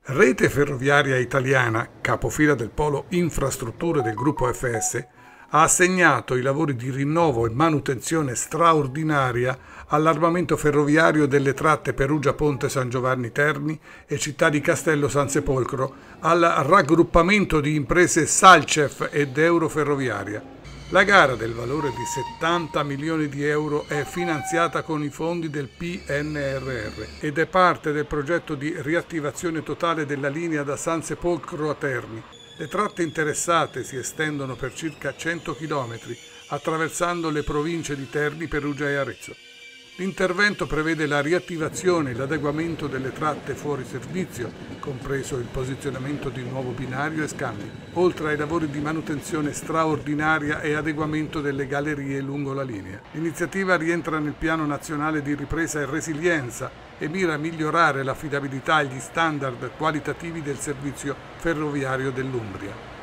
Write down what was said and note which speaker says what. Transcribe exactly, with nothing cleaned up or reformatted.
Speaker 1: Rete Ferroviaria Italiana, capofila del polo infrastrutture del gruppo F S, ha assegnato i lavori di rinnovo e manutenzione straordinaria all'armamento ferroviario delle tratte Perugia Ponte San Giovanni Terni e Città di Castello San Sepolcro al raggruppamento di imprese Salcef ed Euroferroviaria. La gara, del valore di settanta milioni di euro, è finanziata con i fondi del P N R R ed è parte del progetto di riattivazione totale della linea da San Sepolcro a Terni. Le tratte interessate si estendono per circa cento chilometri, attraversando le province di Terni, Perugia e Arezzo. L'intervento prevede la riattivazione e l'adeguamento delle tratte fuori servizio, compreso il posizionamento di nuovo binario e scambi, oltre ai lavori di manutenzione straordinaria e adeguamento delle gallerie lungo la linea. L'iniziativa rientra nel Piano Nazionale di Ripresa e Resilienza e mira a migliorare l'affidabilità e gli standard qualitativi del servizio ferroviario dell'Umbria.